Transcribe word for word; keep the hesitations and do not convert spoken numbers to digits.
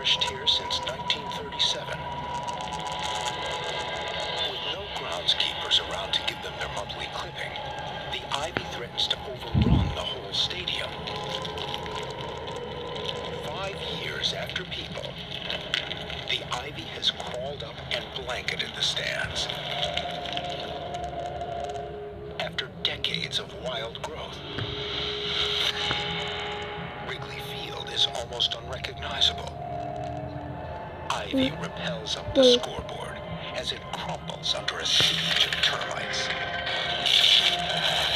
flourished here since nineteen thirty-seven. With no groundskeepers around to give them their monthly clipping, the ivy threatens to overrun the whole stadium. Five years after people, the ivy has crawled up and blanketed the stands. After decades of wild growth, Wrigley Field is almost unrecognizable. Ivy repels up the scoreboard as it crumbles under a siege of termites.